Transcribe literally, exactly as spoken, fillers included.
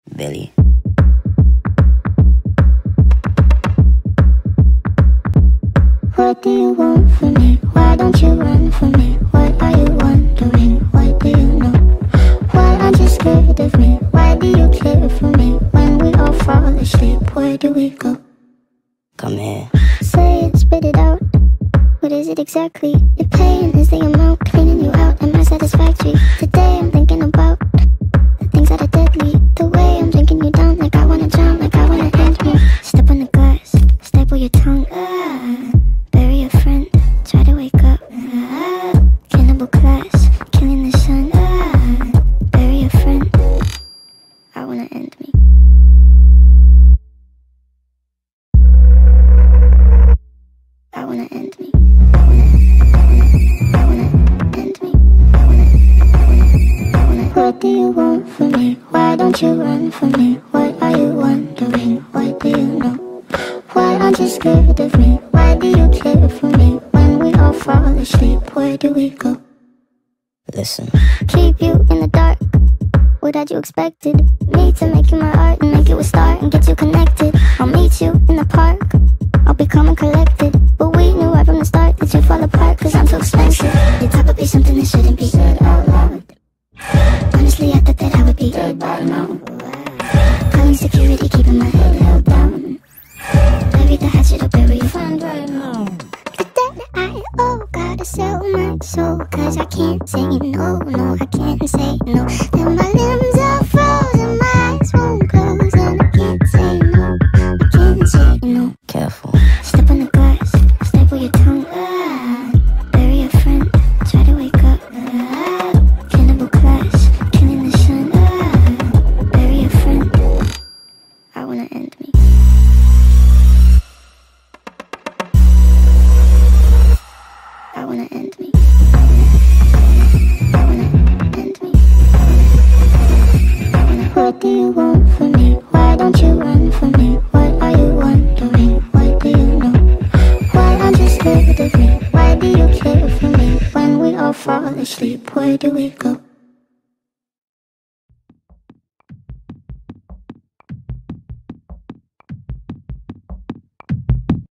Billie. What do you want from me? Why don't you run from me? What are you wondering? What do you know? Why aren't you scared of me? Why do you care for me? When we all fall asleep, where do we go? Come here. Say it, spit it out. What is it exactly? Your pain is the amount cleaning you out. Am I satisfactory? Today I'm thinking about the things that are deadly. The way I'm drinking you down, like I wanna drown, like I wanna end me. Step on the glass, staple your tongue. Ah, bury a friend, try to wake up. Ah, cannibal class, killing the sun. Ah, bury a friend, I wanna end me. I wanna end me. I wanna, I wanna, I wanna end me. I wanna, I wanna, I wanna. What do you want from me? Why don't you run from me? What are you wondering? What do you know? Why aren't you scared of me? Why do you care for me? When we all fall asleep, where do we go? Listen. Keep you in the dark. What had you expected? Me to make you my art and make you a star and get you connected. I'll meet you in the park. I'll be calm and collected. But we knew right from the start that you'd fall apart, cause I'm too expensive. Your type would be something that shouldn't be said out loud. Honestly, I thought that I would be dead by now. Calling security, keeping my head held down. Bury the hatchet or bury your friend right now. The debt that I owe, gotta sell my soul, cause I can't say no, no, I can't say no. Then my limbs are frozen, my eyes won't close, and I can't say no, I can't say no. Careful. Step on the glass, staple your tongue. Ah, bury a friend, try to wake up. Ah, cannibal class, killing the sun. Ah, bury a friend, I wanna end me. I wanna end me. I wanna end me. I wanna. What do you want from me? Why don't you run from me? What are you wondering? What do you know? Why aren't you scared of me? Why do you care for me? When we all fall asleep, where do we go?